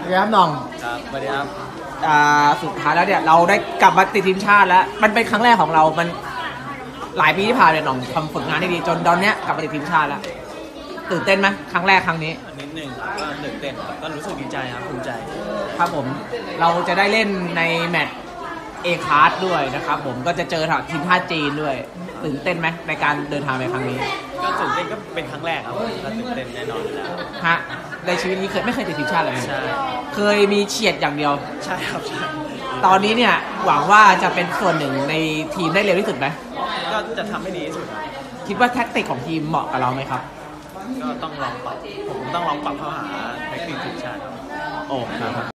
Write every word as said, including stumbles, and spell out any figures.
เรียบน้องครับสวัสดีครับอ่าสุดท้ายแล้วเนี่ยเราได้กลับมาติดทีมชาติแล้วมันเป็นครั้งแรกของเรา มันหลายปีที่ผ่านเนี่ยน้องทำผลงานได้ดีจนตอนเนี้ยกลับมาติดทีมชาติแล้วตื่นเต้นไหมครั้งแรกครั้งนี้นิดหนึ่งก็ตื่นเต้นก็รู้สึกดีใจครับภูมิใจครับผมเราจะได้เล่นในแมตช์เอคาร์ดด้วยนะครับผมก็จะเจอทางทีมชาติจีนด้วยตื่นเต้นไหมในการเดินทางไปครั้งนี้ก็ตื่นเต้นก็เป็นครั้งแรกครับก็ตื่นเต้นแน่นอนอยู่แล้วฮะในชีวิตนี้เคยไม่เคยติดทีมชาติเลยใช่เคยมีเฉียดอย่างเดียวใช่ครับใช่ตอนนี้เนี่ยหวังว่าจะเป็นส่วนหนึ่งในทีมได้เร็วที่สุดไหมก็จะทำให้ดีที่สุดครับคิดว่าแท็กติกของทีมเหมาะกับเราไหมครับก็ต้องลองปรับผมต้องลองปรับเข้าหาเทคนิคทีมชาติครับโอ้ครับ